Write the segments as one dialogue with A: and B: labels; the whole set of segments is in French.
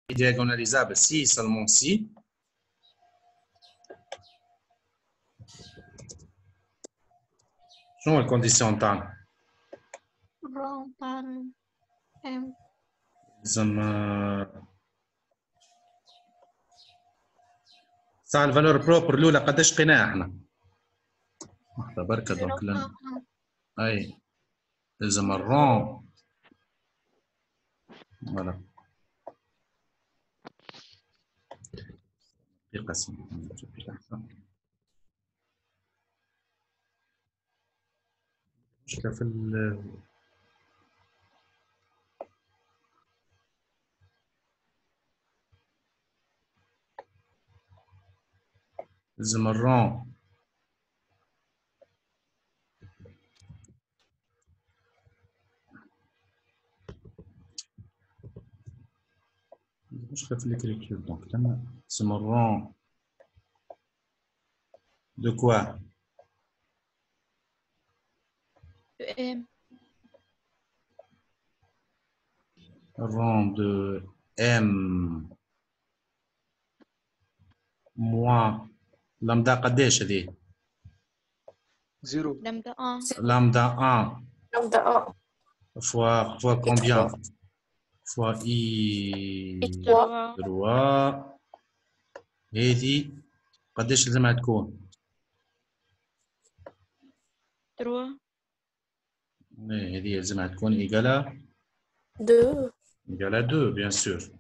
A: diagonalisable si seulement si. شنو الكونديسيون تاعنا؟
B: الرون تاع ام
A: لازم ساعة الفالور بروبر الأولى قداش لقيناها احنا؟ لحظة بركة دونك أي لازم الرون فوالا دقيقة مشكلة في لازم الرون مشكلة في l'écriture donc لما لازم الرون de quoi؟
B: ام
A: Rond de M moins lambda قداش هذه؟
C: زيرو.
B: لامدا ان
A: Lambda 1
D: لامدا اه
A: fois combien? Fois I
B: تروا
A: 3 هذه قداش لازمها تكون؟ هذه لازمها تكون إيجالا
D: دو
A: إيجالا 2 bien sûr.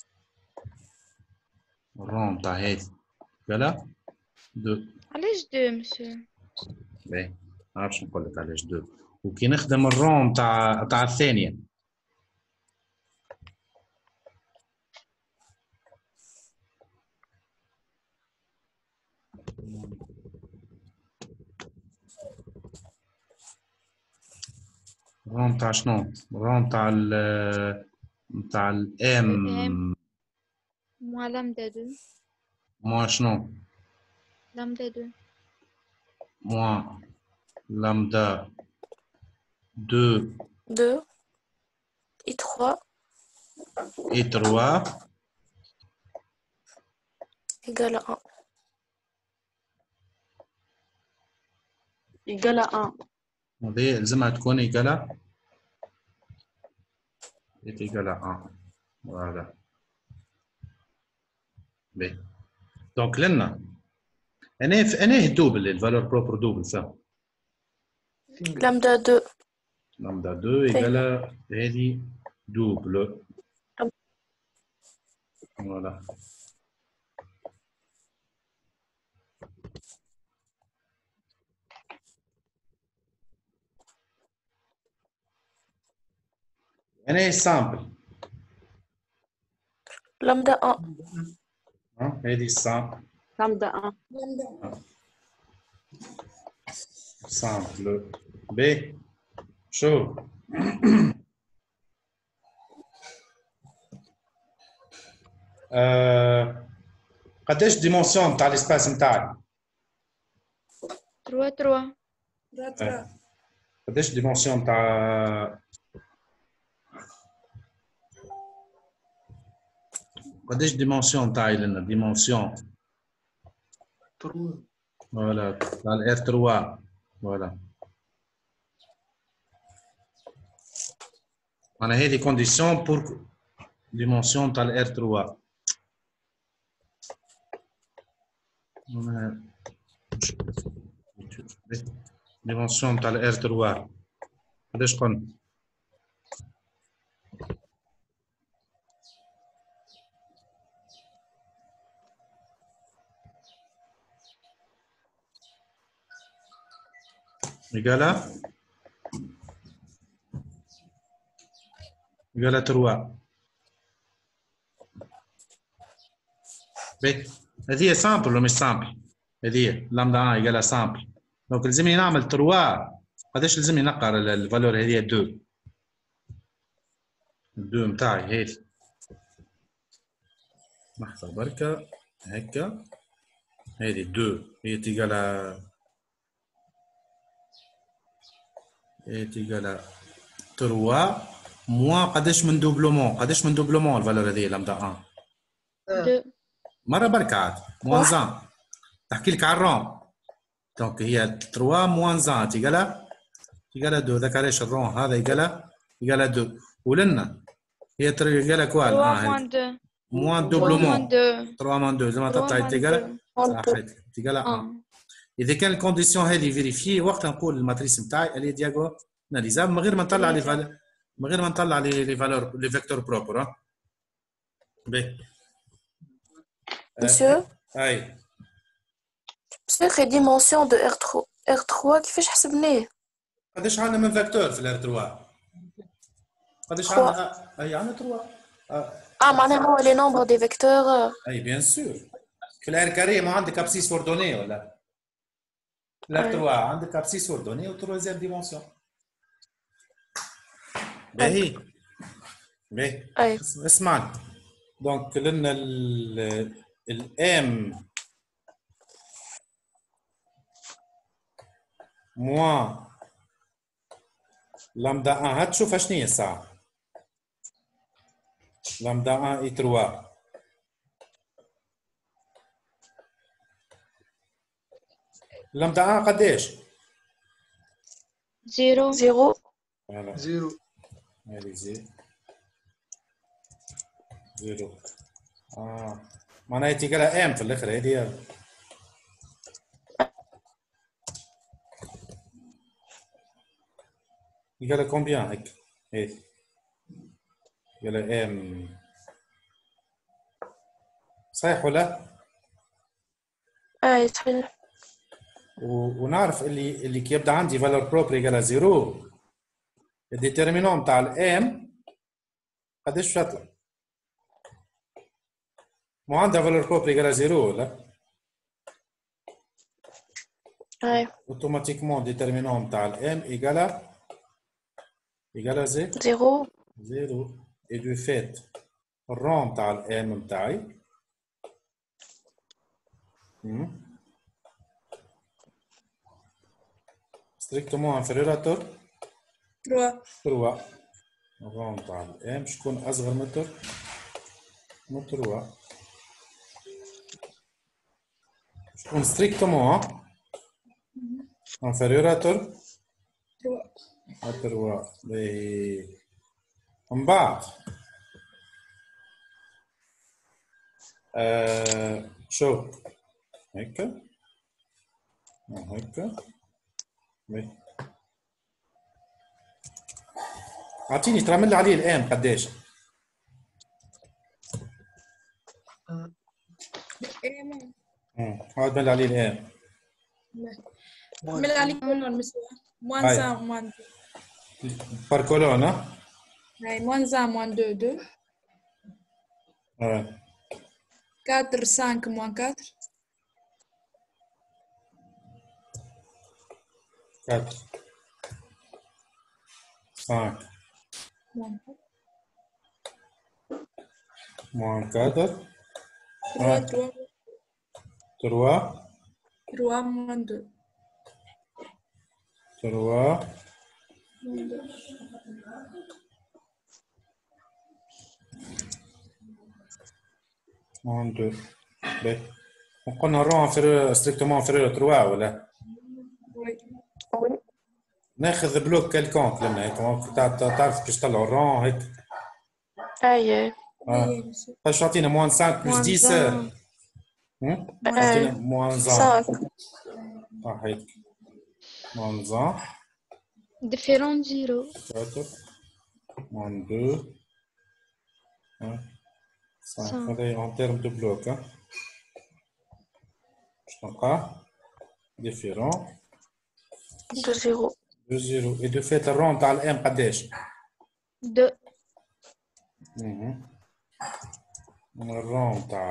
A: الرون تاع هذه إيجالا 2.
B: علاش دو مسيو؟
A: باهي ما نعرفش نقول لك علاش 2 وكي نخدم الرون تاع الثانية الرون تاع شنو؟ الرون تاع الام
B: موا لامدا دو
A: موا شنو؟
B: لامدا دو
A: موا لامدا 2
D: 2 et 3
A: et 3
D: égale à 1.
C: إيجالا 1.
A: هذه لازمها تكون إيجالا إيجالا 1 فوالا. باهي دونك لنا أنا الدوبل الفالور بروبر دوبل ça
D: Lambda 2
A: lambda 2 إيجالا هذه دوبل فوالا. أنا سامبل
D: lambda 1
A: هذه السامبل
C: لامدا 1.
A: سامبل ب شو قداش ديمونسيون تاع الاسباس نتاعي؟
B: تروا
A: قداش ديمونسيون تاع قداش ديمونسيون تاعي لنا ديمونسيون فوالا تاع الار 3 فوالا. انا هذه كونديسيون بور ديمونسيون تاع الار 3 ديمونسيون تاع الار 3 قداش قلنا؟ إيجالا 3 باهي. هذه سامبل ولا مش سامبل؟ هذه لامدا 1 إيجالا سامبل دونك لازمني نعمل 3 قداش لازمني نقرا الفالور هذه 2 2 نتاعي هذه لحظة بركة هكا هذه 2 هي تيجالا تيجالا 3 موان قداش من دوبلومون الفالور هذه لامدا 1
B: 2.
A: مرة بركة عاد موان زان تحكي لك على الرون دونك هي 3 موان زان تيقالها 2 ذاك علاش الرون هذا يقالها 2 ولنا هي يقالها كوال
B: 3 moins 2.
A: موان
B: 3
A: دوبلومون
B: moins 2.
A: 3 موان 2 زعما تطلع تيقالها صحيت تيقالها 1 اذا كان الكونديسيون هذه فيريفي وقتها نقول الماتريس نتاعي اللي دياغوناليزابل من غير ما نطلع لي فالور لي فيكتور بروبر باهي
D: Monsieur,
A: اي
D: monsieur, les dimensions de R3 كيفاش حسبناه؟
A: قداش عندنا من فاكتور في الار 3 قداش عندنا اي عندنا 3
D: معناها هو لي نومبر دي فيكتور.
A: اي بيان سور في الار كاري ما عندك ابسيس اوردوني ولا الار 3 عندك ابسيس اوردوني و ترويزيام ديمونسيون باهي اسمعني دونك لنا الام موان لامدا 1 هات شوفها شنو هي الساعه لامدا 1 اي 3 لامدا 1 قداش
B: 0.
D: 0.
A: فوالا
C: 0.
A: هذه 0 معناها تيقالها ام في الاخر هذه يقالها كومبيان هيك هيك يقالها ام صحيح ولا؟
D: صحيح.
A: ونعرف اللي كي يبدا عندي فالور بروبر يقالها 0 الديترمينون تاع الام قداش تطلع؟ مو عندها فالور بروبر يقالها 0 ولا؟ اوتوماتيكمون ديترمينون تاع الام يقالها 0 اي دو فيت الرون تاع الام نتاعي strictement inférieur à 3 الرون تاع الام شكون اصغر من 3 شكون strictement inférieur à 3 من بعد شوف هيك اعطيني ترمل عليه الان قداش هذا بل عليه الان
E: مل عليه كولون مسوا موان 1 موان 2
A: بار كولون
E: هاي موان 1 موان 2 2 4 5 موان 4
A: 4 5 moins 4 3
E: moins 2
A: 3 moins 2 باهي قلنا الرون ستريكتومون انفيريور 3 ولا؟
E: وي
A: ناخذ بلوك كالكونك لنا هيك تعرف كيفاش طلعوا الرون هيك باش تعطينا موان 5 بلس 10 تعطينا موان 5 هيك موان 5
B: ديفيرون 0
A: 4 موان 2 5 هذا en termes de bloc باش نلقى ديفيرون
D: de 0
A: et de fait الرون تاع الام قداش
B: 2
A: الرون تاع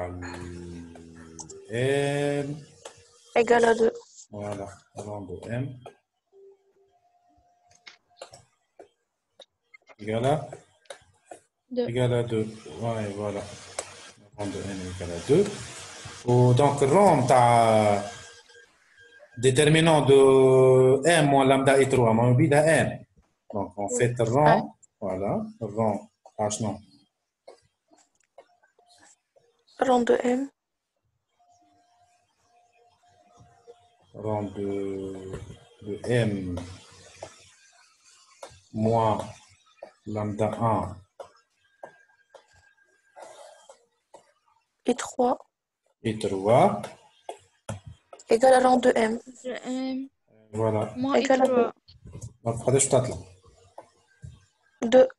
A: الام
D: égale à 2
A: voilà الرون de m égale à 2 ouais voilà الرون de m égale à 2 ودونك الرون تاع déterminant de m moins lambda et 3 ما بيدها m donc on fait le rond voilà le rond franchement
D: rang de M.
A: Rang de M moins lambda 1
D: et 3
A: et 3
D: égale à rang de M.
A: Voilà.
B: Moins
D: égale à
B: 3.
A: Donc, قداش تطلع؟
D: 2.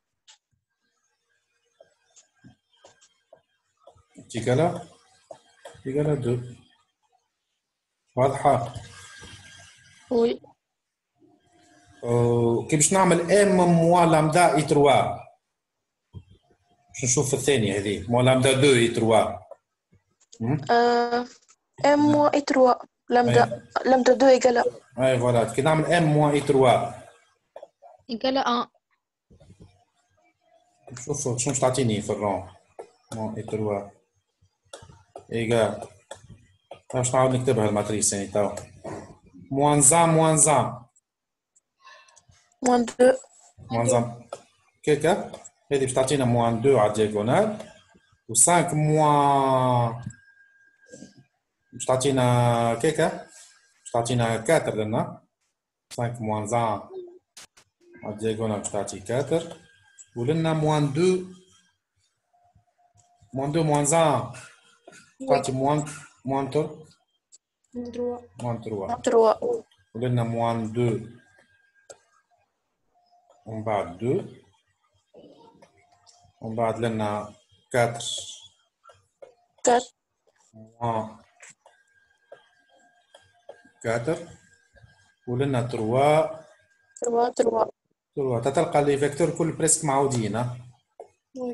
A: égal à 2. واضحة.
D: Oui.
A: كي باش نعمل ام موا لامدا اي 3 باش نشوف الثانية هذه موا لامدا 2 اي 3
D: M moins et 3. Lambda 2 égale à.
A: اي فوالا كي نعمل ام موا اي 3
B: Égal à 1.
A: شوف شنو باش تعطيني في الرون موا اي 3 ايغال باش نعاود نكتبها الماتريس يعني تو موان 1
D: Moins 2.
A: موان كيكا هذه باش تعطينا موان 2 على الدياغونال و 5 موان باش تعطينا كيكا باش تعطينا 4 لنا 5 موان 1 على الدياغونال باش تعطي 4 ولنا موان 2 موان 1 تعطي موان 3 موان 3 ولنا موان 2 ومن بعد 2 ومن بعد لنا 4 موان 4 ولنا 3 تتلقى لي فيكتور كل بريسك معودين
D: Oui.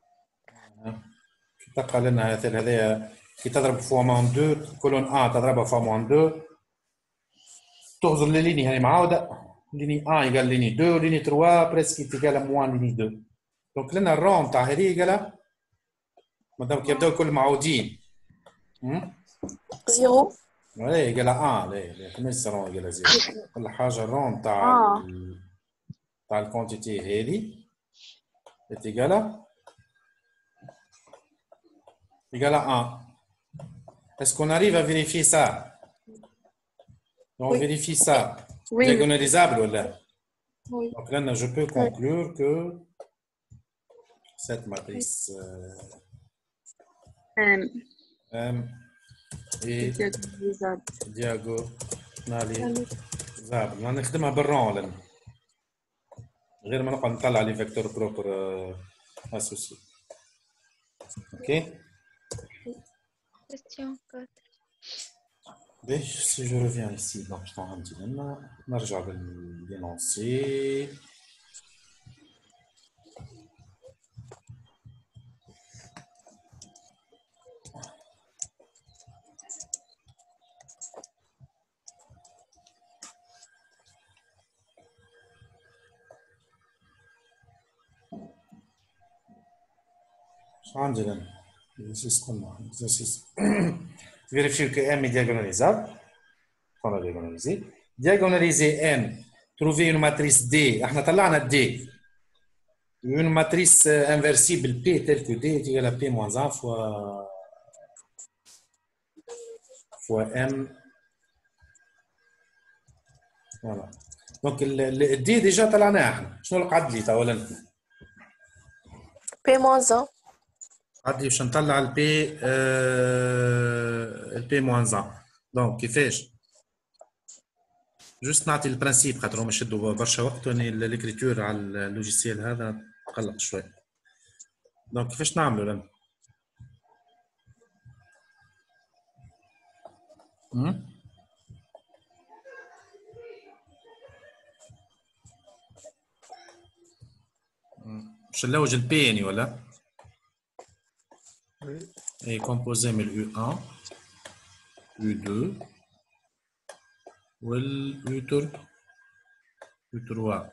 A: تلقى لنا هذايا كي تضرب فوا موان 2 كولون A تضربها فوا موان 2 تغزر لي ليني هذه معاودة ليني A يقال ليني 2 ليني 3 بريسك يقال موان ليني 2 دونك لنا الرون تاع هذه يقال مادام كيبداو كل معودين
D: 0.
A: لا يقال لا ماشي رون يقال 0 كل حاجة الرون تاع الكونتيتي هذه يقال égal à 1. Est-ce qu'on arrive à vérifier ça? On
D: Oui.
A: vérifie ça.
D: Oui.
A: Diagonalisable ou là?
D: Oui.
A: Donc là, je peux conclure que cette matrice M est diagonalisable. On نخدمها بالرون لنا. غير ما نقعد نطلع لي فيكتور بروبر associé. OK?
B: Question 4.
A: Si je reviens ici, donc je t'en dis نرجع للإنونسي. شو عندي لنا؟ Vérifier que M est diagonalisable. On a diagonalisé. Diagonaliser M. Trouver une matrice D. On a طلعنا D. Une matrice inversible P telle que D est égale à P moins 1 fois M. Voilà. Donc le D déjà طلعناه احنا. شنو القعد لي اولا؟
D: P moins 1.
A: عادي باش نطلع البي موان 1 دونك كيفاش جوست نعطي البرانسيب خاطر هما يشدوا برشا وقت واني ليكريتور على اللوجيسيال هذا قلق شوي دونك كيفاش نعملوا لنا باش نلوج البي يعني ولا est composé من U1, U2 ou U3.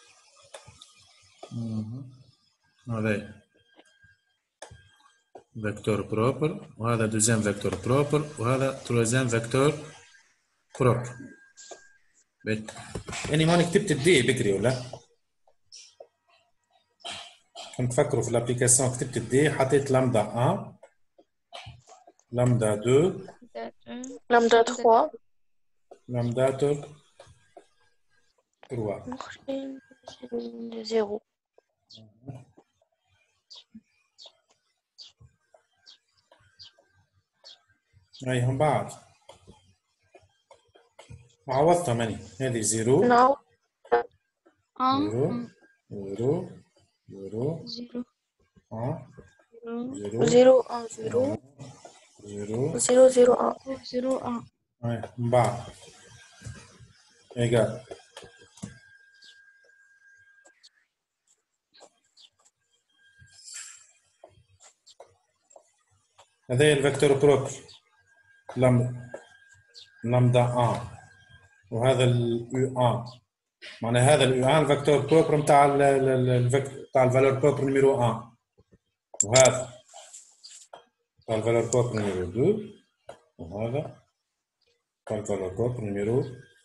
A: Avec vecteur propre, voilà deuxième vecteur propre, voilà troisième vecteur propre. يعني هون كتبت الدي بكري ولا؟ كنت فكروا في الابليكاسيون كتبت الدي حطيت لامدا 1 lambda 2,
D: lambda 3
A: lambda 3.
D: مخرجين 0
A: هاي هم بعض عوضتها ماني هذه 0
D: نعم
A: 0 0 0
B: 0
A: 0
D: 0 1 0
A: 0
D: 0 0 1
B: 0
A: هاي من بعض ايجال هذا الفيكتور بروبر لامدا 1 وهذا اليو 1 معناها هذا اليو 1 الفيكتور بروبر نتاع نتاع الفالور بروبر نيميرو 1 وهذا نتاع الفالور بروبر نيميرو 2 وهذا نتاع الفالور بروبر نيميرو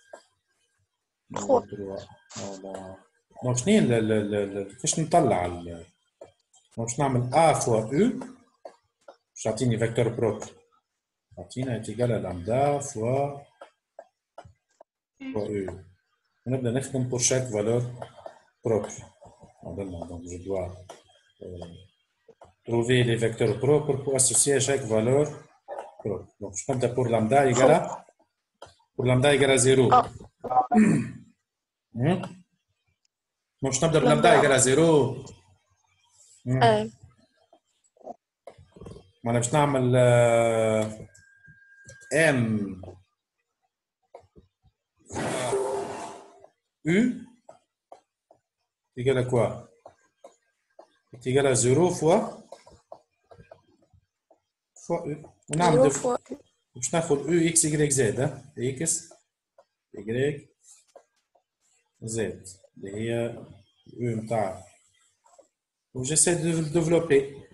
A: 3 فوالا دونك شنين كيفاش نطلع دونك نعمل ا فوا او باش تعطيني فيكتور بروبر تعطينا انتيغال لامدا فوا او ونبدا نخدم pour chaque valeur propre. Donc je dois trouver les vecteurs propres pour associer à chaque valeur propre. Donc je compte pour lambda égale à 0. Donc je compte pour lambda égale à 0. معنا باش نعمل m u égale à quoi? Est égal à 0 fois u. ونعمل
D: 0 fois u.
A: باش ناخذ u x y z x y z اللي هي u نتاع وجيسي دو ديفلوبي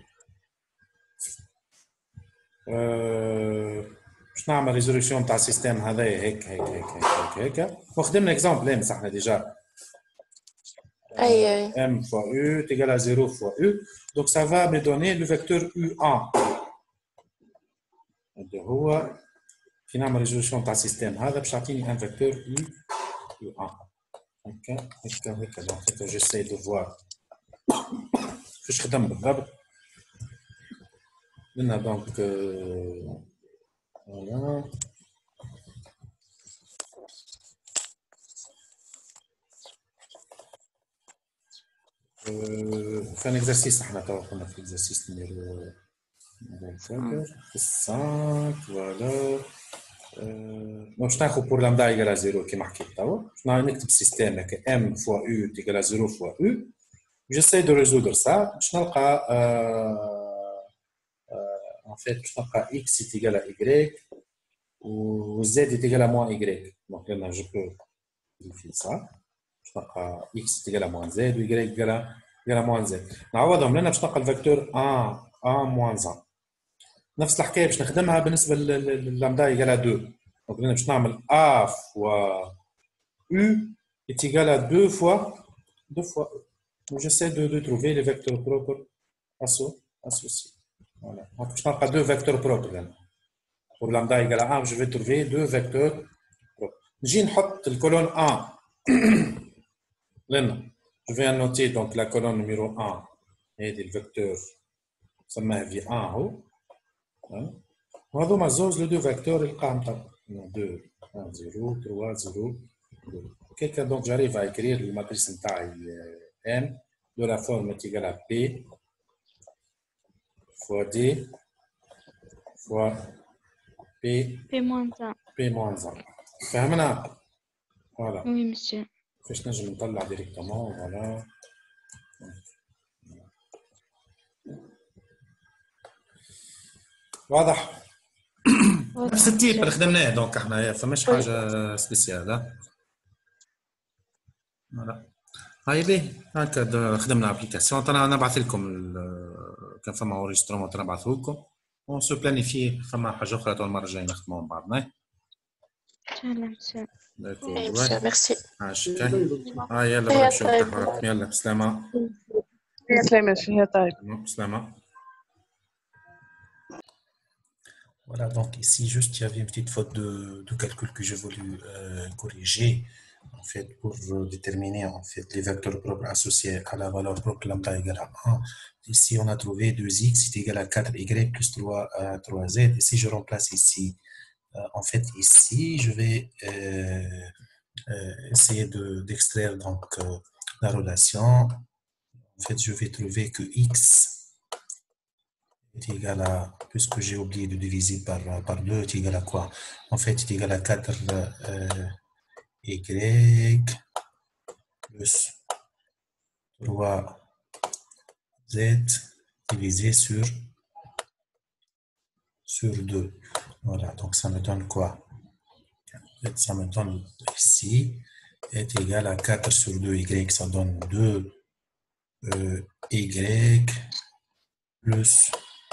A: باش نعمل ريزوليوشن تاع السيستم هذايا هيك وخدمنا اكزامبل امس احنا ديجا
D: اي
A: m fois u est égal à 0 fois u donc ça va me donner le vecteur u1 اللي هو كي نعمل ريزوليوشن تاع السيستم هذا باش يعطيني ان فيكتور u1 هكا دونك جيساي دو فوار كيفاش خدم بالضبط لنا دونك voilà في un exercice احنا تو كنا في exercice numéro 5 voilà باش ناخذ pour lambda égale à 0 كيما حكيت توا باش نكتب سيستم هكا m fois u égale à 0 fois u j'essaie de résoudre ça باش نلقى en fait باش نلقى x est égal à y و z est égal à moins y donc là je peux vérifier ça باش نلقى x est égal à moins z و y égal à moins z نعوضهم لنا باش نلقى الفيكتور a moins 1 نفس الحكايه باش نخدمها بالنسبه للامدا égal à 2 donc لنا باش نعمل a fois u est égal à 2 fois donc j'essaie de trouver les vecteurs propres associés. Voilà. Donc je n'ai pas deux vecteurs propres. Pour lambda égale à 1, je vais trouver deux vecteurs propres. Je vais mettre la colonne 1. Je vais annoter donc la colonne numéro 1 et le vecteur ça m'a vu 1 وهذوما الزوز les deux vecteurs القاهم 2 1 0 3 0 2 quelqu'un donc j'arrive à écrire le matrice نتاعي m de la forme est égale à p fois d fois p moins 1 فهمنا؟ voilà
B: Oui, monsieur.
A: كيفاش نجم نطلع ديريكتومون فوالا واضح نفس التيب اللي خدمناه دونك احنا فماش حاجه سبيسيال فوالا هاي بيه هكا خدمنا ابليكاسيون انا نبعث لكم كان فما اوريسترومون نبعثه لكم اون سو بلانيفي فما حاجه اخرى تو المره الجايه نخدموا مع بعضنا
B: ان شاء الله مساء
D: ميرسي
A: عاشك هاي يلا نمشيو يلا بسلامه
C: سلامة شنو طيب
A: بسلامه Voilà, donc ici, juste, il y avait une petite faute de calcul que j'ai voulu corriger, en fait, pour déterminer, en fait, les vecteurs propres associés à la valeur propre lambda égale à 1. Ici, on a trouvé 2x est égal à 4y plus 3z. Et si je remplace ici, en fait, ici, je vais essayer d'extraire donc la relation. En fait, je vais trouver que x est égal à, puisque j'ai oublié de diviser par 2, est égal à quoi? En fait, est égal à 4 y plus 3z divisé sur 2. Voilà, donc ça me donne quoi? En fait, ça me donne ici est égal à 4 sur 2 y, ça donne 2 y plus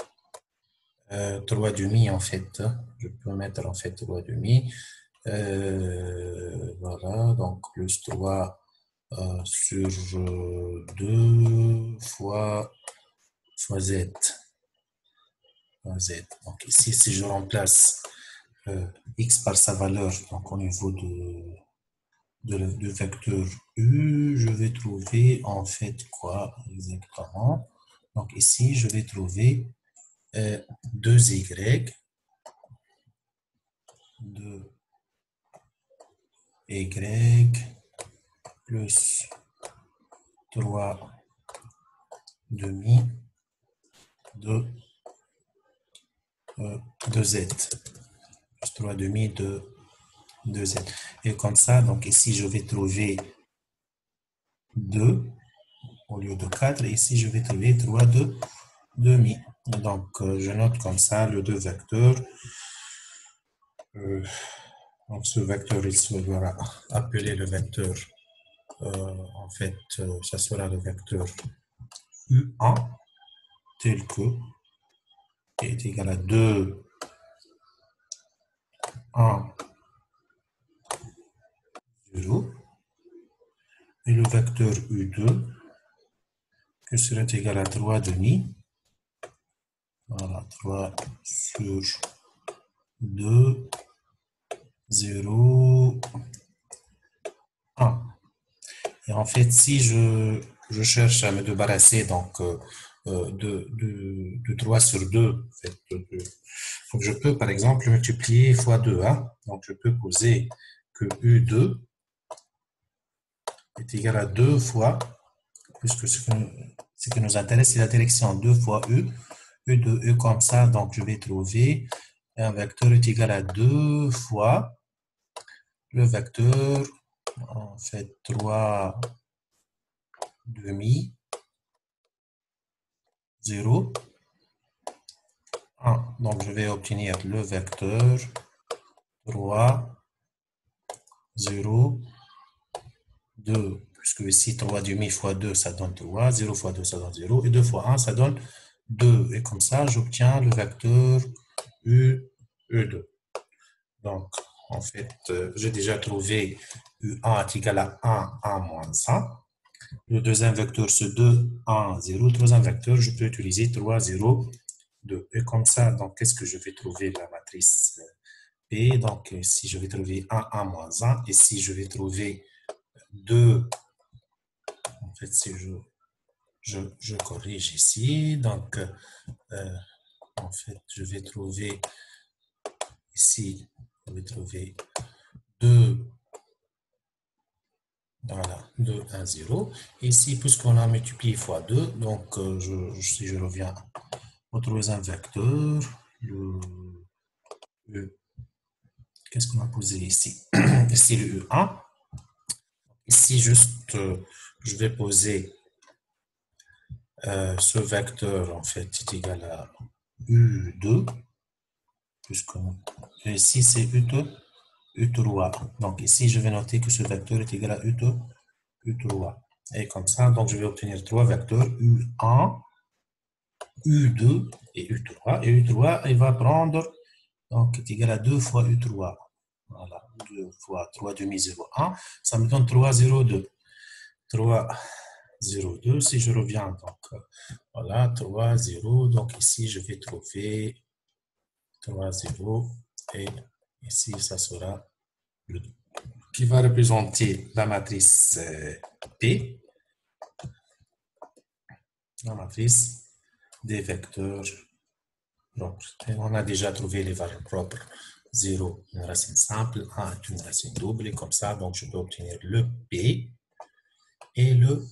A: 3 demi en fait. Je peux mettre en fait 3 demi. Voilà, donc plus 3 sur 2 fois z. Z. Donc ici, si je remplace x par sa valeur, donc au niveau du vecteur u, je vais trouver en fait quoi exactement? Donc ici, je vais trouver 2y, 2y plus 3 demi de 2z, plus 3 demi de 2z. Et comme ça, donc ici, je vais trouver 2 au lieu de 4. Et ici, je vais trouver 3 de demi. Donc, je note comme ça le 2 vecteurs. Donc, ce vecteur, il sera appelé le vecteur, en fait, ça sera le vecteur U1, tel que est égal à 2, 1, 0. Et le vecteur U2, que serait égal à 3 demi. Voilà, 3 sur 2, 0, 1. Et en fait, si je cherche à me débarrasser donc, de 3 sur 2, en fait, donc je peux par exemple multiplier fois 2. Hein? Donc je peux poser que U2 est égal à 2 fois, puisque ce qui nous intéresse, c'est la direction 2 fois U. U2, U comme ça, donc je vais trouver un vecteur est égal à 2 fois le vecteur, en fait, 3 demi, 0, 1. Donc, je vais obtenir le vecteur 3, 0, 2. Puisque ici, 3 demi fois 2, ça donne 3. 0 fois 2, ça donne 0. Et 2 fois 1, ça donne 2. Et comme ça, j'obtiens le vecteur U2. Donc, en fait, j'ai déjà trouvé U1 est égal à 1, 1 moins 1. Le deuxième vecteur, c'est 2, 1, 0. Le troisième vecteur, je peux utiliser 3, 0, 2. Et comme ça, donc, qu'est-ce que je vais trouver la matrice P? Donc, si je vais trouver 1, 1 moins 1, et si je vais trouver 2, en fait, si je corrige ici, donc, en fait, je vais trouver ici, je vais trouver 2, voilà, 2, 1, 0. Ici, puisqu'on a multiplié fois 2, donc, si je reviens au troisième vecteur, qu'est-ce qu'on a posé ici? Ici, le U1. Ici, juste, je vais poser ce vecteur, en fait, est égal à U2, puisque ici, c'est U2, U3. Donc, ici, je vais noter que ce vecteur est égal à U2, U3. Et comme ça, donc, je vais obtenir trois vecteurs, U1, U2 et U3. Et U3, il va prendre, donc, est égal à 2 fois U3. Voilà, 2 fois 3 demi 0, 1. Ça me donne 3, 0, 2. 3, 0, 2. Si je reviens, donc, voilà, 3, 0. Donc, ici, je vais trouver 3, 0. Et ici, ça sera le qui va représenter la matrice P, la matrice des vecteurs propres. Et on a déjà trouvé les valeurs propres. 0, une racine simple, 1 est une racine double, et comme ça, donc je peux obtenir le P et le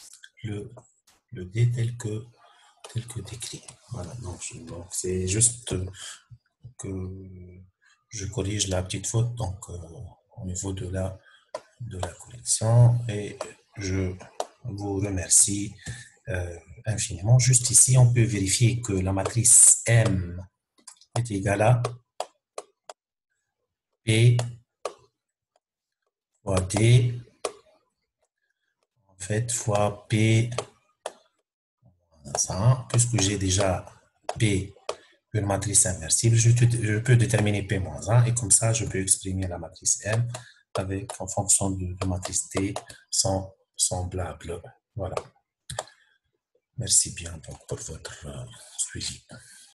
A: D tel que décrit. Voilà, donc c'est juste que je corrige la petite faute donc au niveau de la correction, et je vous remercie infiniment. Juste ici, on peut vérifier que la matrice M est égale à P fois D, en fait, fois P, ça, puisque j'ai déjà P, une matrice inversible, je peux déterminer P-1, et comme ça, je peux exprimer la matrice M en fonction de matrice T semblable. Voilà. Merci bien donc pour votre suivi.